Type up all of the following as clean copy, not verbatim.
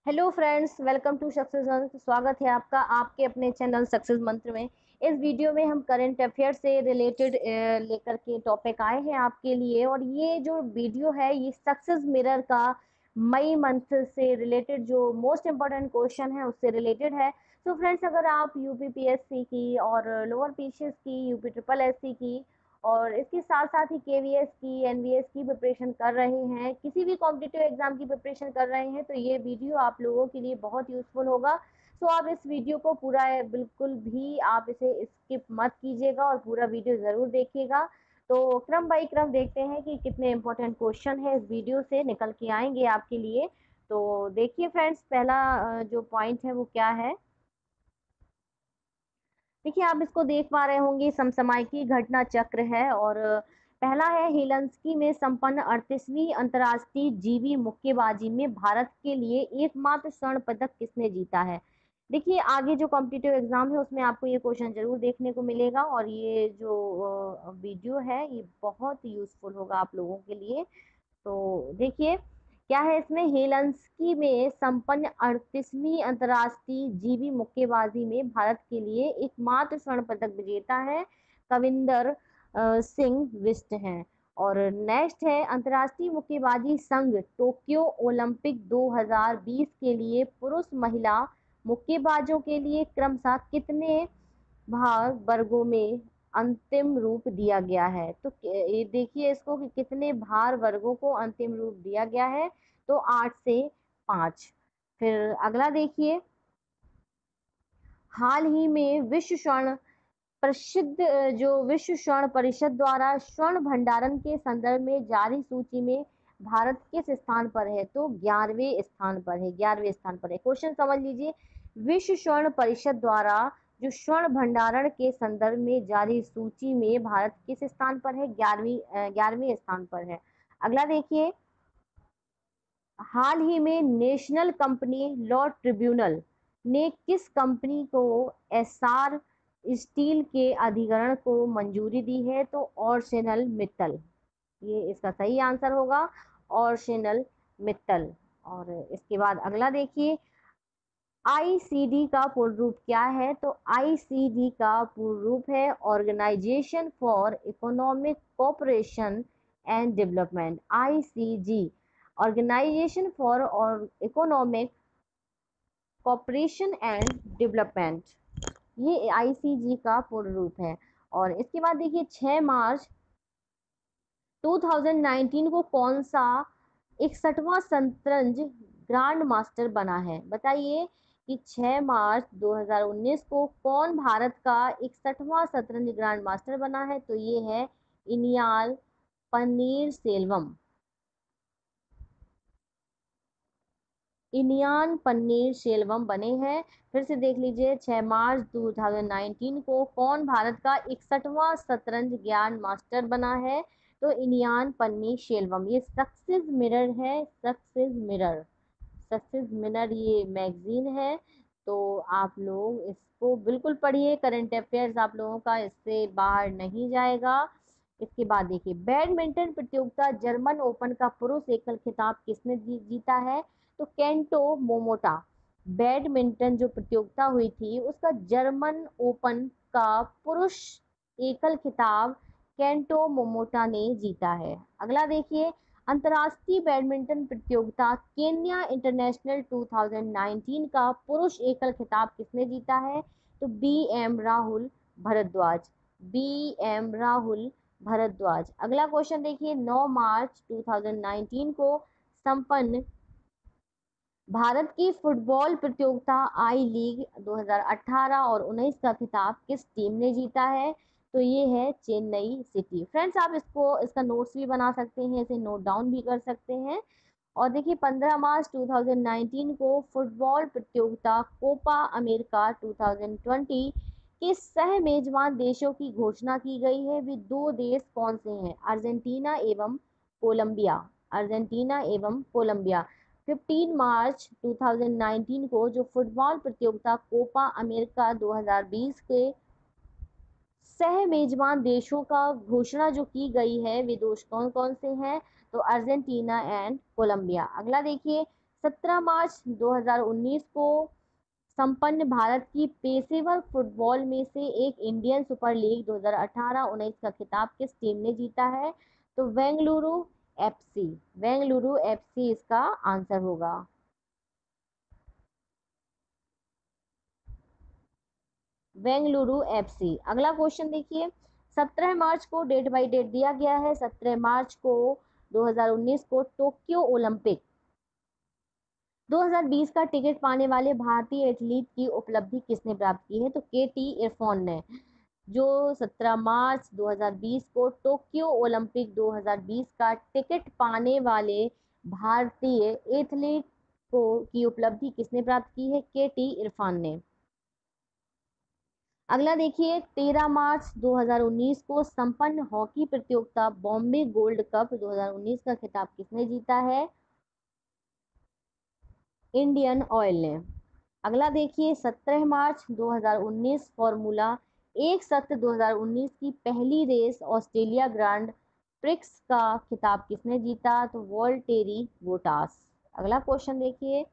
Hello friends, welcome to success Mantra. स्वागत है आपका आपके अपने चैनल सक्सेस मंत्र में। इस वीडियो में हम करंट अफेयर से रिलेटेड लेकर के टॉपिक आए हैं आपके लिए। और ये जो वीडियो है ये सक्सेस मिरर का मई मंथ से रिलेटेड जो मोस्ट इम्पोर्टेंट क्वेश्चन है उससे रिलेटेड है। तो फ्रेंड्स, अगर आप यूपीपीएससी की और लोअर पीसीएस की, यूपी ट्रिपल एससी की और इसके साथ साथ ही केवीएस की, एनवीएस की प्रिपरेशन कर रहे हैं, किसी भी कॉम्पिटिटिव एग्जाम की प्रिपरेशन कर रहे हैं, तो ये वीडियो आप लोगों के लिए बहुत यूजफुल होगा। सो आप इस वीडियो को पूरा बिल्कुल भी आप इसे स्किप मत कीजिएगा और पूरा वीडियो ज़रूर देखिएगा। तो क्रम बाई क्रम देखते हैं कि कितने इंपॉर्टेंट क्वेश्चन है इस वीडियो से निकल के आएंगे आपके लिए। तो देखिए फ्रेंड्स, पहला जो पॉइंट है वो क्या है। देखिए, आप इसको देख पा रहे होंगे, समसामयिकी घटना चक्र है। और पहला है, हेलंस्की में संपन्न 38वीं अंतर्राष्ट्रीय जीवी मुक्केबाजी में भारत के लिए एकमात्र स्वर्ण पदक किसने जीता है। देखिए, आगे जो कॉम्पिटिटिव एग्जाम है उसमें आपको ये क्वेश्चन जरूर देखने को मिलेगा और ये जो वीडियो है ये बहुत यूजफुल होगा आप लोगों के लिए। तो देखिए क्या है इसमें, हेलंस्की में संपन्न 38वीं अंतर्राष्ट्रीय जीवी मुक्केबाजी में भारत के लिए एकमात्र स्वर्ण पदक विजेता है कविंदर सिंह बिष्ट हैं। और नेक्स्ट है, अंतर्राष्ट्रीय मुक्केबाजी संघ टोक्यो ओलंपिक 2020 के लिए पुरुष महिला मुक्केबाजों के लिए क्रमशः कितने भाग वर्गों में अंतिम रूप दिया गया है। तो ये देखिए इसको कि कितने भार वर्गों को अंतिम रूप दिया गया है। तो 8 से 5। फिर अगला देखिए, हाल ही में विश्व स्वर्ण प्रसिद्ध जो विश्व स्वर्ण परिषद द्वारा स्वर्ण भंडारण के संदर्भ में जारी सूची में भारत किस स्थान पर है। तो 11वें स्थान पर है, 11वें स्थान पर है। क्वेश्चन समझ लीजिए, विश्व स्वर्ण परिषद द्वारा जो स्वर्ण भंडारण के संदर्भ में जारी सूची में भारत किस स्थान पर है, 11वें स्थान पर है। अगला देखिए, हाल ही में नेशनल कंपनी लॉ ट्रिब्यूनल ने किस कंपनी को एसआर स्टील के अधिग्रहण को मंजूरी दी है। तो ऑर्शेनल मित्तल, ये इसका सही आंसर होगा, ऑर्शेनल मित्तल। और इसके बाद अगला देखिए, आईसीडी का पूर्ण रूप क्या है। तो आईसीडी का पूर्ण रूप है organization for economic cooperation and development. ICG, organization for और इकोनॉमिक कोऑपरेशन एंड डेवलपमेंट, ये आईसीजी का पूर्ण रूप है। और इसके बाद देखिए, 6 मार्च 2019 को कौन सा 61वां शतरंज ग्रांड मास्टर बना है। बताइए कि 6 मार्च 2019 को कौन भारत का 61वां शतरंज ग्रांड मास्टर बना है। तो ये है इनियाल पनीर सेल्वम। इनियान पन्नीर सेल्वम बने हैं। फिर से देख लीजिए, 6 मार्च 2019 को कौन भारत का 61वां शतरंज ज्ञान मास्टर बना है। तो इनियान पन्नीर सेल्वम। ये सक्सेस मिरर है, सक्सेस मिरर, सक्सेस मिरर ये मैगजीन है। तो आप लोग इसको बिल्कुल पढ़िए, करंट अफेयर्स आप लोगों का इससे बाहर नहीं जाएगा। इसके बाद देखिए, बैडमिंटन प्रतियोगिता जर्मन ओपन का पुरुष एकल खिताब किसने जीता है। तो केंटो मोमोटा। बैडमिंटन जो प्रतियोगिता हुई थी उसका जर्मन ओपन का पुरुष एकल खिताब केंटो मोमोटा ने जीता है। अगला देखिए, अंतर्राष्ट्रीय बैडमिंटन प्रतियोगिता केन्या इंटरनेशनल 2019 का पुरुष एकल खिताब किसने जीता है। तो B M Rahul Bhardwaj, B M Rahul Bhardwaj. अगला क्वेश्चन देखिए, 9 मार्च 2019 को संपन्न भारत की फुटबॉल प्रतियोगिता आई लीग 2018 और 19 का खिताब किस टीम ने जीता है। तो ये है चेन्नई सिटी। फ्रेंड्स, आप इसको इसका नोट्स भी बना सकते हैं, इसे नोट डाउन भी कर सकते हैं। और देखिए, 15 मार्च 2019 को फुटबॉल प्रतियोगिता कोपा अमेरिका 2020 के सह मेजबान देशों की घोषणा की गई है। वे दो देश कौन से हैं। अर्जेंटीना एवं कोलंबिया, अर्जेंटीना एवं कोलंबिया। 15 मार्च 2019 को जो फुटबॉल प्रतियोगिता कोपा अमेरिका 2020 के सह मेजबान देशों का घोषणा जो की गई है वे देश कौन कौन से हैं। तो अर्जेंटीना एंड कोलंबिया। अगला देखिए, 17 मार्च 2019 को संपन्न भारत की पेशेवर फुटबॉल में से एक इंडियन सुपर लीग 2018-19 का खिताब किस टीम ने जीता है? तो बेंगलुरु एफसी। बेंगलुरु एफसी इसका आंसर होगा। बेंगलुरु एफसी। अगला क्वेश्चन देखिए, 17 मार्च को डेट बाय डेट दिया गया है। 17 मार्च को 2019 को टोक्यो ओलंपिक 2020 का टिकट पाने वाले भारतीय एथलीट की उपलब्धि किसने प्राप्त की है? तो केटी इरफान ने, जो 17 मार्च 2020 को टोक्यो ओलंपिक 2020 का टिकट पाने वाले भारतीय एथलीट को की उपलब्धि किसने प्राप्त की है? केटी इरफान ने। अगला देखिए, 13 मार्च 2019 को संपन्न हॉकी प्रतियोगिता बॉम्बे गोल्ड कप 2019 का खिताब किसने जीता है? इंडियन ऑयल ने। अगला देखिए, 17 मार्च 2019 फॉर्मूला 1 सत्र 2019 की पहली रेस ऑस्ट्रेलिया ग्रांड प्रिक्स का खिताब किसने जीता? तो वॉल्टेरी बोटास। अगला क्वेश्चन देखिए,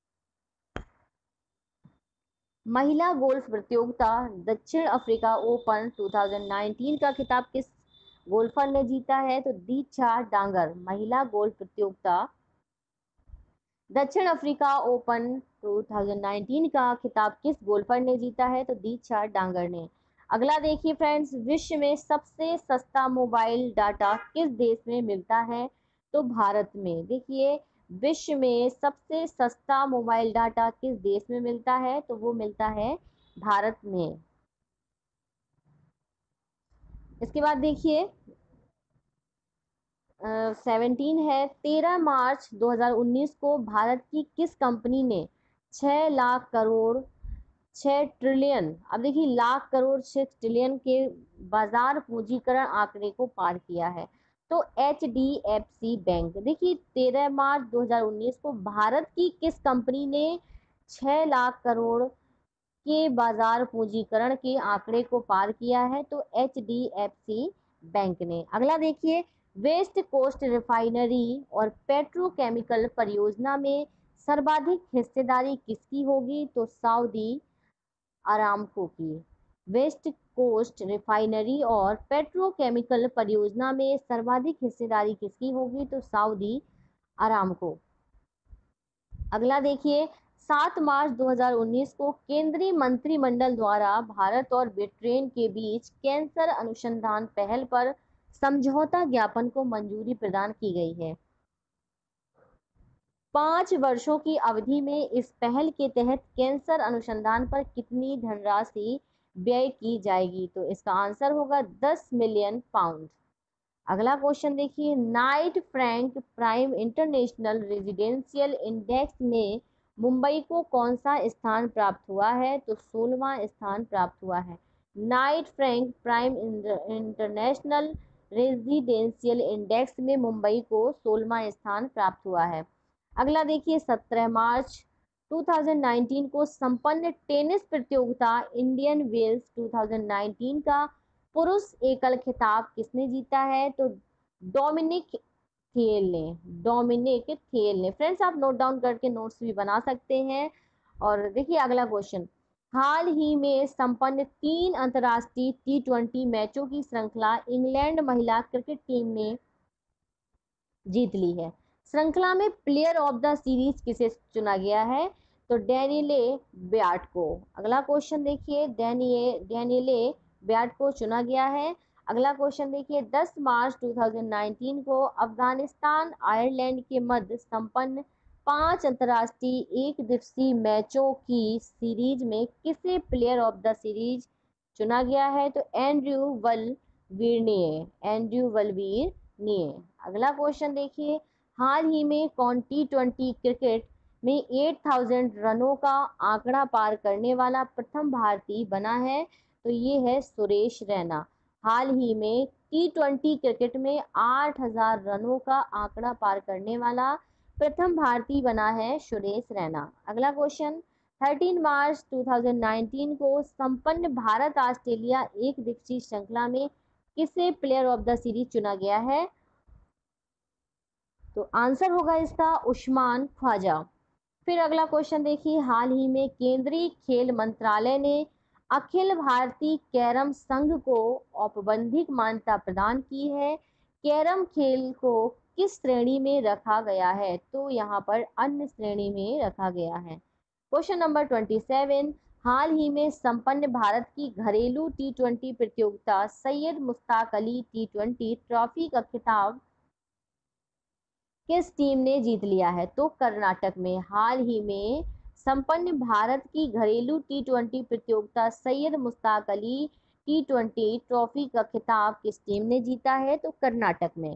महिला गोल्फ प्रतियोगिता दक्षिण अफ्रीका ओपन 2019 का खिताब किस गोल्फर ने जीता है? तो दीक्षा डांगर। महिला गोल्फ प्रतियोगिता दक्षिण अफ्रीका ओपन 2019 का खिताब किस गोल्फर ने जीता है? तो दीक्षा डांगर ने। अगला देखिए फ्रेंड्स, विश्व में सबसे सस्ता मोबाइल डाटा किस देश में मिलता है? तो भारत में। देखिए, विश्व में सबसे सस्ता मोबाइल डाटा किस देश में मिलता है? तो वो मिलता है भारत में। इसके बाद देखिए 17 है, 13 मार्च 2019 को भारत की किस कंपनी ने 6 लाख करोड़ 6 ट्रिलियन, अब देखिए लाख करोड़ 6 ट्रिलियन के बाजार पूंजीकरण आंकड़े को पार किया है? तो HDFC बैंक। देखिए 13 मार्च 2019 को भारत की किस कंपनी ने 6 लाख करोड़ के बाजार पूंजीकरण के आंकड़े को पार किया है? तो HDFC बैंक ने। अगला देखिए, वेस्ट कोस्ट रिफाइनरी और पेट्रोकेमिकल परियोजना में सर्वाधिक हिस्सेदारी किसकी होगी? तो सऊदी अरामको की। वेस्ट कोस्ट रिफाइनरी और पेट्रोकेमिकल परियोजना में सर्वाधिक हिस्सेदारी किसकी होगी? तो सऊदी अरामको। अगला देखिए, 7 मार्च 2019 को केंद्रीय मंत्रिमंडल द्वारा भारत और ब्रिटेन के बीच कैंसर अनुसंधान पहल पर समझौता ज्ञापन को मंजूरी प्रदान की गई है। 5 वर्षों की अवधि में इस पहल के तहत कैंसर अनुसंधान पर कितनी धनराशि व्यय की जाएगी? तो इसका आंसर होगा 10 मिलियन पाउंड। अगला क्वेश्चन देखिए, Knight Frank prime international residential index में मुंबई को कौन सा स्थान प्राप्त हुआ है? तो 16वां स्थान प्राप्त हुआ है। Knight Frank prime international residential index में मुंबई को 16वां स्थान प्राप्त हुआ है। अगला देखिए, 17 मार्च 2019 को संपन्न टेनिस प्रतियोगिता इंडियन वेल्स 2019 का पुरुष एकल खिताब किसने जीता है? तो डोमिनिक थिएल ने। डोमिनिक थिएल ने। फ्रेंड्स, आप नोट डाउन करके नोट्स भी बना सकते हैं। और देखिए अगला क्वेश्चन, हाल ही में संपन्न 3 अंतर्राष्ट्रीय T20 मैचों की श्रृंखला इंग्लैंड महिला क्रिकेट टीम ने जीत ली है। श्रृंखला में प्लेयर ऑफ द सीरीज किसे चुना गया है? तो डैनियले ब्याट को। अगला क्वेश्चन देखिए, डैनियले ब्याट को चुना गया है। अगला क्वेश्चन देखिए, 10 मार्च 2019 को अफगानिस्तान आयरलैंड के मध्य संपन्न 5 अंतर्राष्ट्रीय एक दिवसीय मैचों की सीरीज में किसे प्लेयर ऑफ द सीरीज चुना गया है? तो एंड्रयू वलवीर-निए। अगला क्वेश्चन देखिए, हाल ही में कौन T20 क्रिकेट में 8000 रनों का आंकड़ा पार करने वाला प्रथम भारतीय बना है? तो ये है सुरेश रैना। हाल ही में T20 क्रिकेट में 8000 रनों का आंकड़ा पार करने वाला प्रथम भारतीय बना है सुरेश रैना। अगला क्वेश्चन, 13 मार्च 2019 को संपन्न भारत ऑस्ट्रेलिया एक दिवसीय श्रृंखला में किसे प्लेयर ऑफ द सीरीज चुना गया है? तो आंसर होगा इसका उस्मान ख्वाजा। फिर अगला क्वेश्चन देखिए, हाल ही में केंद्रीय खेल मंत्रालय ने अखिल भारतीय कैरम संघ को औपबंधिक मान्यता प्रदान की है। कैरम खेल को किस श्रेणी में रखा गया है? तो यहाँ पर अन्य श्रेणी में रखा गया है। क्वेश्चन नंबर 27, हाल ही में संपन्न भारत की घरेलू T20 प्रतियोगिता सैयद मुश्ताक अली T20 ट्रॉफी का खिताब किस टीम ने जीत लिया है? तो कर्नाटक में हाल ही में संपन्न भारत की घरेलू T20 प्रतियोगिता सैयद मुश्ताक अली T20 ट्रॉफी का खिताब किस टीम ने जीता है? तो कर्नाटक में।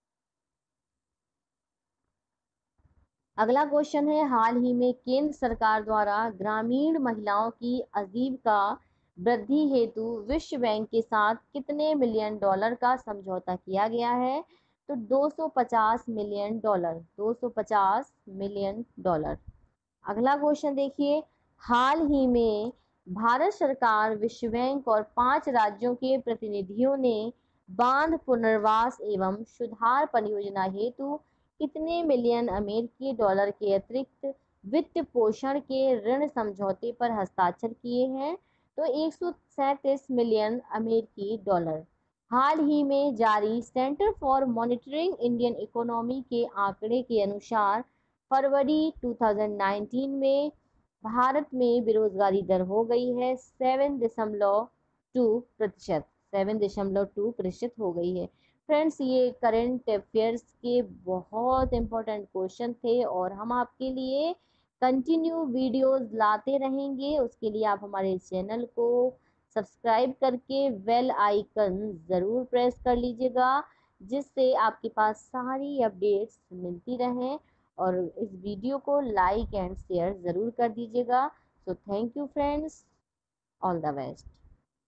अगला क्वेश्चन है, हाल ही में केंद्र सरकार द्वारा ग्रामीण महिलाओं की आजीविका वृद्धि हेतु विश्व बैंक के साथ कितने मिलियन डॉलर का समझौता किया गया है? तो 250 मिलियन डॉलर, 250 मिलियन डॉलर। अगला क्वेश्चन देखिए, हाल ही में भारत सरकार, विश्व बैंक और 5 राज्यों के प्रतिनिधियों ने बांध पुनर्वास एवं सुधार परियोजना हेतु कितने मिलियन अमेरिकी डॉलर के अतिरिक्त वित्त पोषण के ऋण समझौते पर हस्ताक्षर किए हैं? तो 137 मिलियन अमेरिकी डॉलर। हाल ही में जारी centre for monitoring Indian economy के आंकड़े के अनुसार फरवरी 2019 में भारत में बेरोजगारी दर हो गई है 7.2%, 7.2% हो गई है। फ्रेंड्स, ये करंट अफेयर्स के बहुत इंपॉर्टेंट क्वेश्चन थे और हम आपके लिए कंटिन्यू वीडियोस लाते रहेंगे। उसके लिए आप हमारे चैनल को सब्सक्राइब करके बेल आइकन ज़रूर प्रेस कर लीजिएगा, जिससे आपके पास सारी अपडेट्स मिलती रहें। और इस वीडियो को लाइक एंड शेयर ज़रूर कर दीजिएगा। So thank you friends, all the best.